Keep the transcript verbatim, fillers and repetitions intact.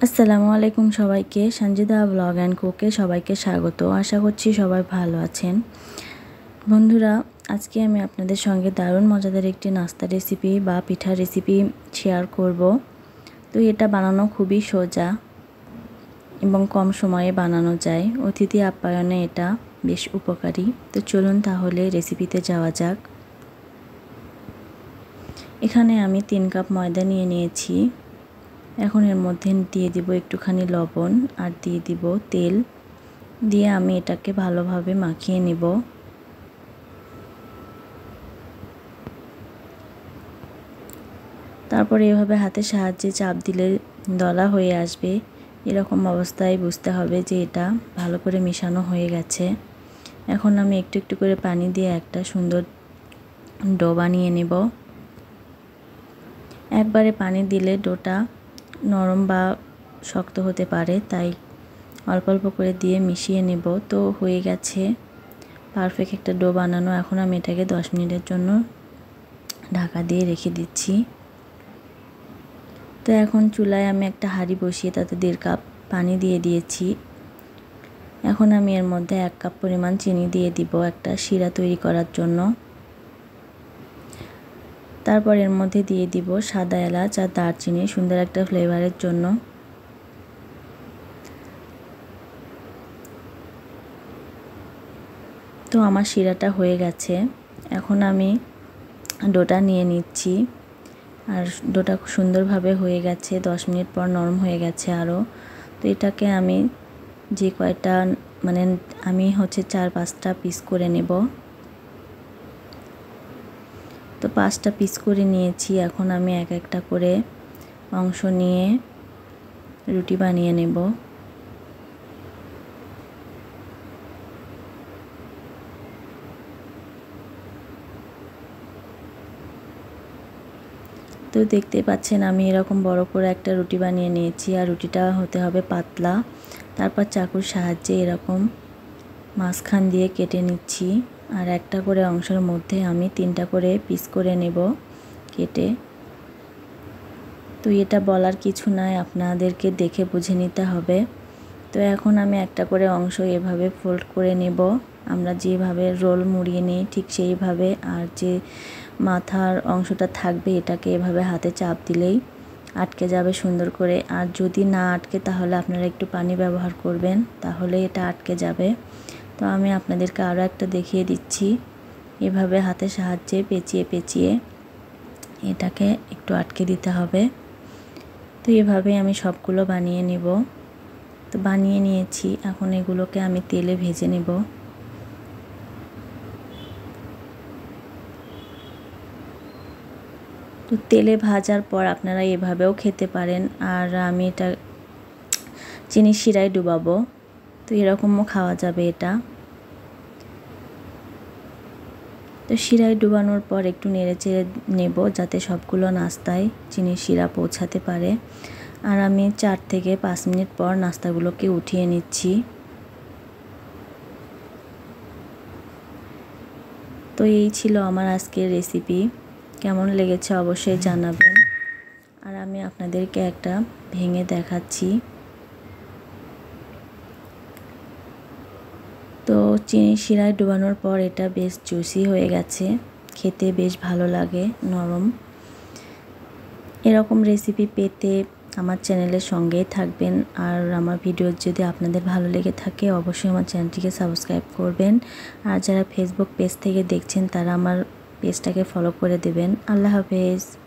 আসসালামু আলাইকুম সবাইকে, সঞ্জিদা ব্লগ অ্যান্ড কুকে সবাইকে স্বাগত। আশা করছি সবাই ভালো আছেন। বন্ধুরা, আজকে আমি আপনাদের সঙ্গে দারুণ মজাদার একটি নাস্তা রেসিপি বা পিঠা রেসিপি শেয়ার করব। তো এটা বানানো খুবই সোজা এবং কম সময়ে বানানো যায়। অতিথি আপ্যায়নে এটা বেশ উপকারী। তো চলুন তাহলে রেসিপিতে যাওয়া যাক। এখানে আমি তিন কাপ ময়দা নিয়ে নিয়েছি। এখন এর মধ্যে দিয়ে দিব একটুখানি লবণ আর দিয়ে দিব তেল, দিয়ে আমি এটাকে ভালোভাবে মাখিয়ে নেব। তারপরে এভাবে হাতের সাহায্যে চাপ দিলে দলা হয়ে আসবে। এরকম অবস্থায় বুঝতে হবে যে এটা ভালো করে মেশানো হয়ে গেছে। এখন আমি একটু একটু করে পানি দিয়ে একটা সুন্দর ডো বানিয়ে নেব। একবারে পানি দিলে ডোটা নরম বা শক্ত হতে পারে, তাই অল্প অল্প করে দিয়ে মিশিয়ে নেব। তো হয়ে গেছে পারফেক্ট একটা ডো বানানো। এখন আমি এটাকে দশ মিনিটের জন্য ঢাকা দিয়ে রেখে দিচ্ছি। তো এখন চুলায় আমি একটা হাঁড়ি বসিয়ে তাতে দেড় কাপ পানি দিয়ে দিয়েছি। এখন আমি এর মধ্যে এক কাপ পরিমাণ চিনি দিয়ে দিব একটা শিরা তৈরি করার জন্য। তারপর এর মধ্যে দিয়ে দিব সাদা এলাচ আর দারচিনি সুন্দর একটা ফ্লেভারের জন্য। তো আমার শিরাটা হয়ে গেছে। এখন আমি ডোটা নিয়ে নিচ্ছি। আর ডোটা খুব সুন্দরভাবে হয়ে গেছে, দশ মিনিট পর নরম হয়ে গেছে আরও। তো এটাকে আমি যে কয়টা মানে আমি হচ্ছে চার পাঁচটা পিস করে নেব। তো পাঁচটা পিস করে নিয়েছি। এখন আমি এক একটা করে অংশ নিয়ে রুটি বানিয়ে নেব। তো দেখতে পাচ্ছেন আমি এরকম বড় করে একটা রুটি বানিয়ে নিয়েছি। আর রুটিটা হতে হবে পাতলা। তারপর চাকুর সাহায্যে এরকম মাঝখান দিয়ে কেটে নিচ্ছি। আর একটা করে অংশের মধ্যে আমি তিনটা করে পিস করে নেব কেটে। তো এটা বলার কিছু নাই, আপনাদেরকে দেখে বুঝে নিতে হবে। তো এখন আমি একটা করে অংশ এভাবে ফোল্ড করে নেব। আমরা যেভাবে রোল মুড়িয়ে নিই ঠিক সেইভাবে। আর যে মাথার অংশটা থাকবে এটাকে এভাবে হাতে চাপ দিলেই আটকে যাবে সুন্দর করে। আর যদি না আটকে তাহলে আপনারা একটু পানি ব্যবহার করবেন, তাহলে এটা আটকে যাবে। তো আমি আপনাদেরকে আরও একটা দেখিয়ে দিচ্ছি। এভাবে হাতের সাহায্যে পেঁচিয়ে পেঁচিয়ে এটাকে একটু আটকে দিতে হবে। তো এভাবে আমি সবগুলো বানিয়ে নেব। তো বানিয়ে নিয়েছি, এখন এগুলোকে আমি তেলে ভেজে নেব। তো তেলে ভাজার পর আপনারা এভাবেও খেতে পারেন। আর আমি এটা চিনি শিরায় ডুবাবো, তো এরকমও খাওয়া যাবে এটা। তো শিরায় ডুবানোর পর একটু নেড়ে চেড়ে নেব যাতে সবগুলো নাস্তায় চিনির শিরা পৌঁছাতে পারে। আর আমি চার থেকে পাঁচ মিনিট পর নাস্তাগুলোকে উঠিয়ে নিচ্ছি। তো এই ছিল আমার আজকের রেসিপি। কেমন লেগেছে অবশ্যই জানাবেন। আর আমি আপনাদেরকে একটা ভেঙে দেখাচ্ছি। তো চিনি শিরায় ডুবানোর পর এটা বেশ জুসি হয়ে গেছে, খেতে বেশ ভালো লাগে, নরম। এরকম রেসিপি পেতে আমার চ্যানেলের সঙ্গেই থাকবেন। আর আমার ভিডিও যদি আপনাদের ভালো লেগে থাকে অবশ্যই আমার চ্যানেলটিকে সাবস্ক্রাইব করবেন। আর যারা ফেসবুক পেজ থেকে দেখছেন তারা আমার পেজটাকে ফলো করে দেবেন। আল্লাহ হাফেজ।